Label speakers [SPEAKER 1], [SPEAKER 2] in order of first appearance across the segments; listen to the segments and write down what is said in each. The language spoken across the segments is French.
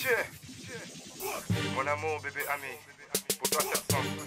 [SPEAKER 1] Mon amour, bébé ami, pour toi cette chanson.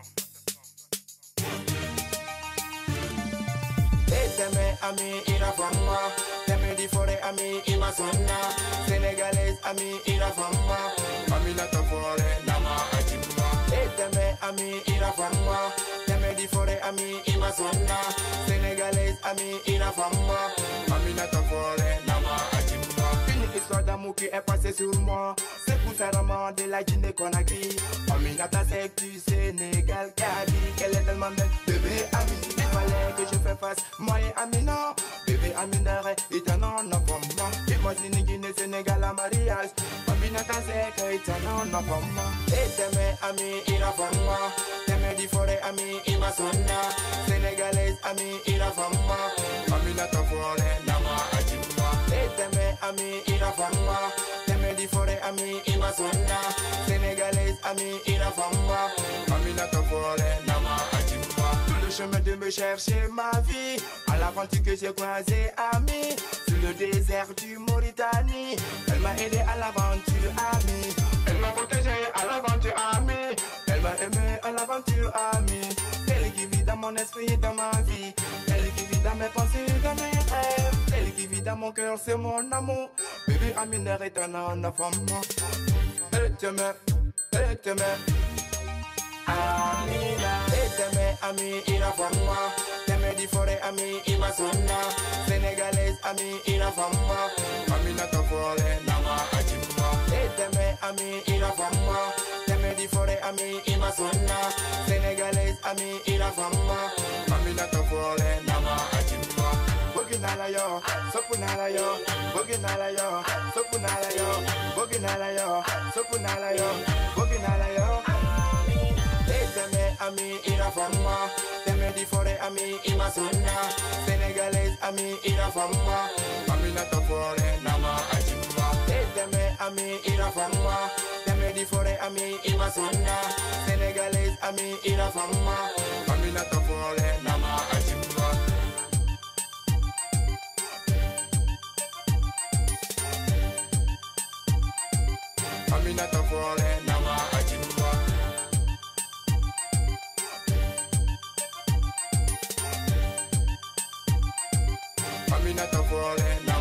[SPEAKER 2] Teme ami ira fama, teme di fore ami ima sonna, Senegalese ami ira fama, ami na ta fore nama ajima. Teme ami ira fama, teme di fore ami ima sonna, Senegalese ami ira fama, ami na ta fore nama ajima. Une histoire d'amour qui est passée sur moi, c'est pour faire amender la Guinée-Conakry. Aminata c'est du Sénégal qui a dit qu'elle est tellement belle, bébé ami. Il fallait que je fasse face, moi et Amina. Bébé Amina est un enfant. Imagine Guinée, Sénégal, à mariage. Aminata c'est un enfant. Et t'aimes ami, il a fama. T'aimes du forêt ami, il m'a sonné. Sénégalaise ami, il a fama. Aminata forêt, nama ajima. Et t'aimes ami, il a fama. T'aimes du forêt ami, il m'a sonné. Sénégalaise ami, il a fama. Aminata forêt, nama ajima. Tout le chemin de me chercher ma vie, à l'aventure que j'ai croisé ami, sur le désert du Mauritanie. Elle m'a aidé à l'aventure ami, elle m'a protégé à l'aventure ami, elle m'a aimé à l'aventure ami. Elle qui vit dans mon esprit et dans ma vie, elle qui vit dans mes pensées et dans mes rêves, elle qui vit dans mon cœur, c'est mon amour. Bébé Amina est un enfant. Elle t'aime, elle t'aime Amina. Teme ami ira fama, teme di fore ami ima sonna, Sénégalaise ami ira fama, Amina ta fore nama ajima. Teme ami ira fama, teme di fore ami ima sonna, Sénégalaise ami ira fama, Amina ta fore nama ajima. Boginala yo, sopunala yo, boginala yo, sopunala yo, boginala yo, sopunala yo, boginala yo. Teme ami ira fama, teme di fore ami ima sonna, Sénégalaise ami ira fama, Amina ta fore nama ajima. Teme ami ira fama, teme di fore ami ima sonna, Sénégalaise ami ira fama, Amina ta fore nama ajima. Amina ta fore nama ajima. Aminata fore